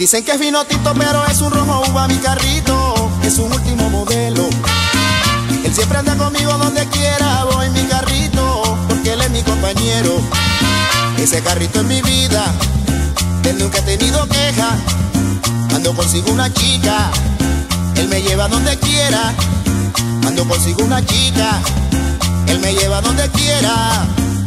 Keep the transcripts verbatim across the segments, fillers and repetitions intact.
Dicen que es vino tinto, pero es un rojo uva mi carrito, es un último modelo. Él siempre anda conmigo donde quiera, voy en mi carrito, porque él es mi compañero. Ese carrito es mi vida, él nunca ha tenido queja. Cuando consigo una chica, él me lleva donde quiera. Cuando consigo una chica, él me lleva donde quiera.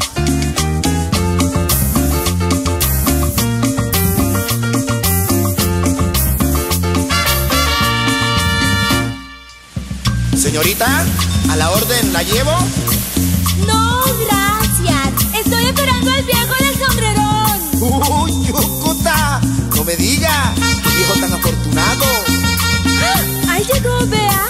Señorita, ¿a la orden la llevo? No, gracias. Estoy esperando al viejo del sombrerón. ¡Uy, Yucuta! No me diga, qué viejo tan afortunado. ¡Ah! Ahí llegó, vea.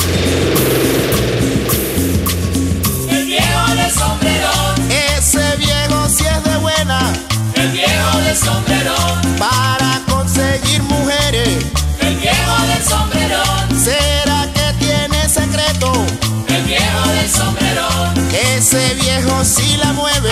El viejo del sombrerón. Ese viejo sí es de buena. El viejo del sombrerón. Para conseguir mujeres. El viejo del sombrerón. ¿Será que tiene secreto? El viejo del sombrerón. Ese viejo sí la mueve.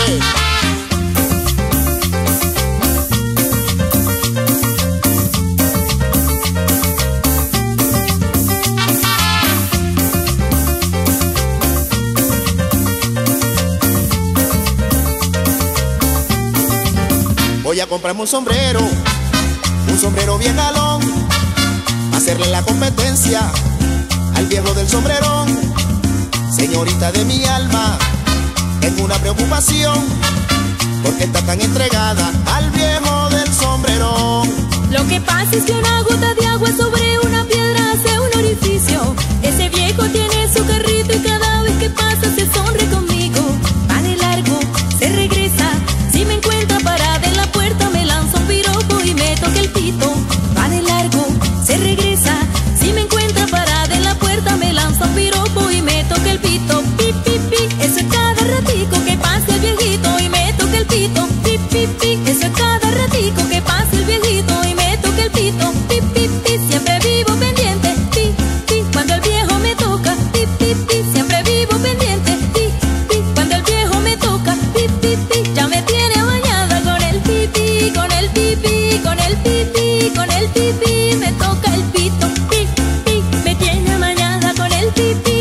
Voy a comprarme un sombrero, un sombrero bien galón, hacerle la competencia al viejo del sombrerón. Señorita de mi alma, tengo una preocupación, porque está tan entregada al viejo del sombrerón. Lo que pasa es que una gota de agua sobre una piedra hace un orificio. Ese viejo tiene su carrito y cada vez que pasa se sonríe conmigo. Va de largo, se regresa. Si me encuentra parada en la puerta me lanza un piropo y me toca el pito. Va de largo, se regresa. Si me encuentra parada en la puerta me lanza un piropo y me toca el pito. Pi, pi, pi. Eso es cada ratico que pasa el viejito y me toca el pito. Pi, pi, pi. Eso es cada ratico que pasa el viejito y me toca el pito. Pi, pi, pi. Siempre vivo pendiente. Pi, pi. Cuando el viejo me toca. Pi, pi, pi. Siempre vivo pendiente. Pi, pi. Cuando el viejo me toca. Pi, pi, pi. Ya me tiene bañada con el pipi, con el pipi, con el pipi, con el pipi. Me toca el pito. Pi, pi. Me tiene bañada con el pipi.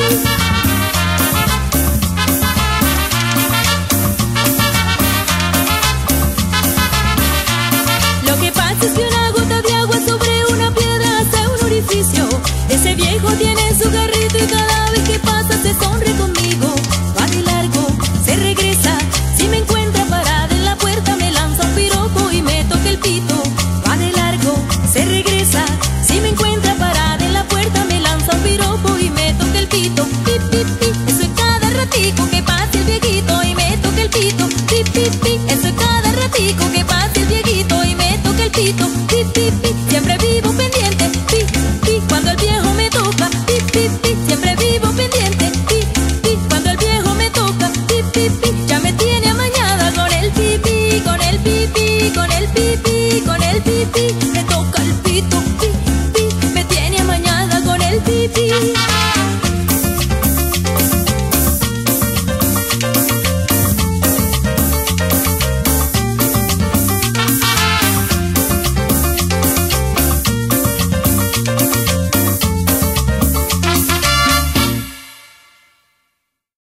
Lo que pasa es que una gota de agua sobre una piedra hace un orificio. Ese viejo tiene su carrito y cada vez que pasa se sonríe conmigo. Va de largo, se regresa. Si me encuentra parada en la puerta me lanza un piropo y me toca el pito. Va de largo, se regresa. Si me encuentra parada en la puerta me lanza un piropo y me toca el pito. Pi, pi, pi. Eso es cada ratico que pasa el viejito y me toca el pito. Pi, pi, pi. Eso es cada ratico que pasa el viejito y me toca el pito. Pi, pi, pi. Siempre vivo